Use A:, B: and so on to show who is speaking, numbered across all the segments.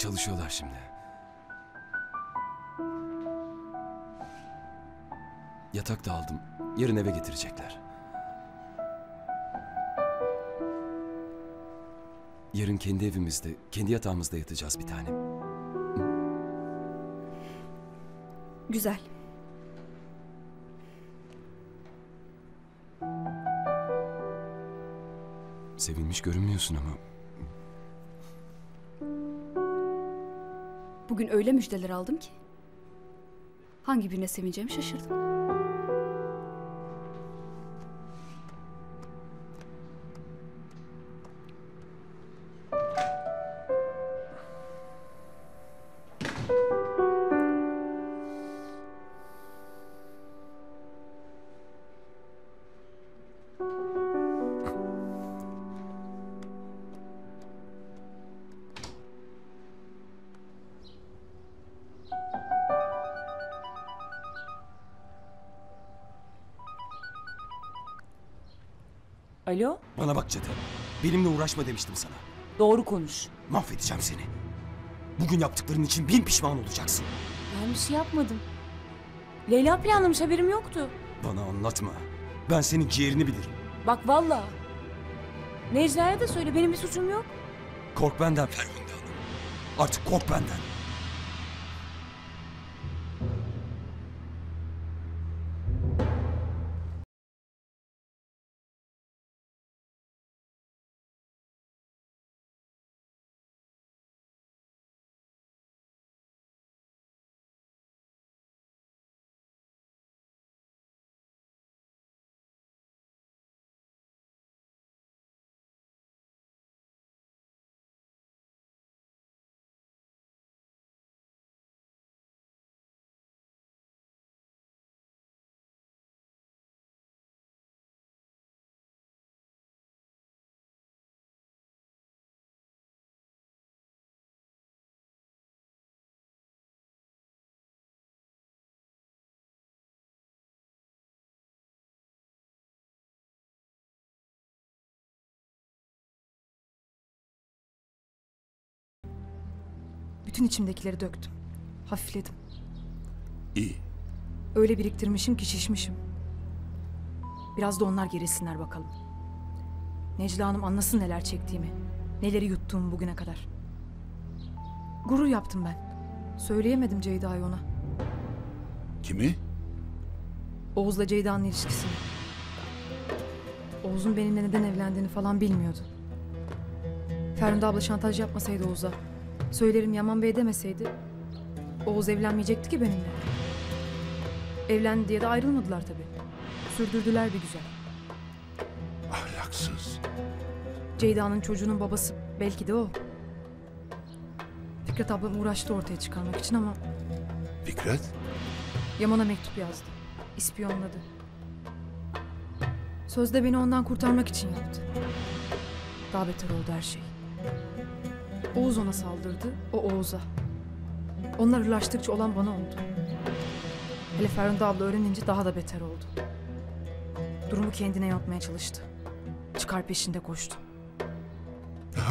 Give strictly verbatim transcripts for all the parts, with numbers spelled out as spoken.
A: Çalışıyorlar şimdi. Yatak da aldım. Yarın eve getirecekler. Yarın kendi evimizde, kendi yatağımızda yatacağız bir tanem.
B: Güzel.
A: Sevinmiş görünmüyorsun ama.
B: Bugün öyle müjdeler aldım ki. Hangi birine sevineceğimi şaşırdım.
C: Alo?
A: Bana bak cadı. Benimle uğraşma demiştim sana.
C: Doğru konuş.
A: Mahvedeceğim seni. Bugün yaptıkların için bin pişman olacaksın.
C: Ben bir şey yapmadım. Leyla planlamış, haberim yoktu.
A: Bana anlatma. Ben senin ciğerini bilirim.
C: Bak vallahi. Necla'ya da söyle, benim bir suçum yok.
A: Kork benden Ferhunde Hanım. Artık kork benden.
D: Bütün içimdekileri döktüm. Hafifledim.
E: İyi.
D: Öyle biriktirmişim ki şişmişim. Biraz da onlar gerilsinler bakalım. Necla Hanım anlasın neler çektiğimi. Neleri yuttuğumu bugüne kadar. Gurur yaptım ben. Söyleyemedim Ceyda'yı ona.
E: Kimi?
D: Oğuz'la Ceyda'nın ilişkisini. Oğuz'un benimle neden evlendiğini falan bilmiyordu. Ferhunde abla şantaj yapmasaydı Oğuz'a, söylerim Yaman Bey demeseydi, Oğuz evlenmeyecekti ki benimle. Evlendi diye de ayrılmadılar tabii. Sürdürdüler bir güzel.
E: Ahlaksız.
D: Ceyda'nın çocuğunun babası belki de o. Fikret ablam uğraştı ortaya çıkarmak için ama
E: Fikret?
D: Yaman'a mektup yazdı. İspiyonladı. Sözde beni ondan kurtarmak için yaptı. Daha beter oldu her şey. Oğuz ona saldırdı, o Oğuz'a. Onlar hırlaştıkça olan bana oldu. Hele Ferhunde abla öğrenince daha da beter oldu. Durumu kendine yapmaya çalıştı. Çıkar peşinde koştu.
E: Ya,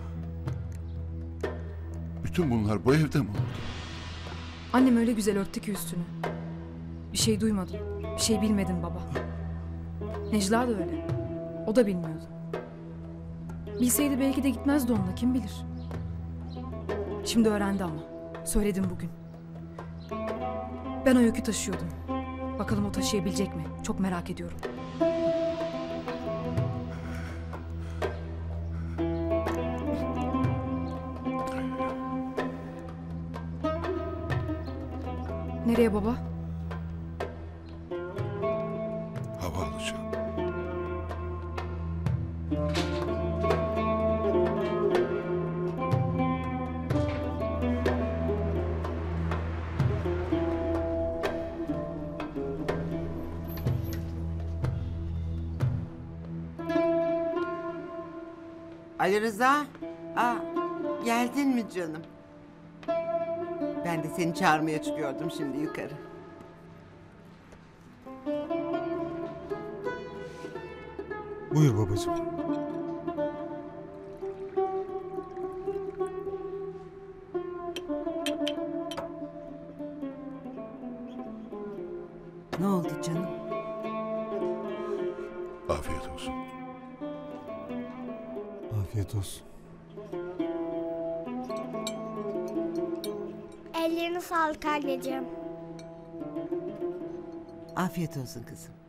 E: bütün bunlar bu evde mi oldu?
D: Annem öyle güzel örttü ki üstünü. Bir şey duymadım, bir şey bilmedin baba. Necla da öyle. O da bilmiyordu. Bilseydi belki de gitmezdi onunla, kim bilir. Şimdi öğrendi ama. Söyledim bugün. Ben o yükü taşıyordum. Bakalım o taşıyabilecek mi? Çok merak ediyorum. Nereye baba?
E: Hava alacağım.
F: Ali Rıza, aa, geldin mi canım? Ben de seni çağırmaya çıkıyordum şimdi yukarı.
G: Buyur babacığım.
F: Ne oldu canım?
E: Afiyet olsun.
G: Afiyet olsun.
H: Ellerine sağlık anneciğim.
F: Afiyet olsun kızım.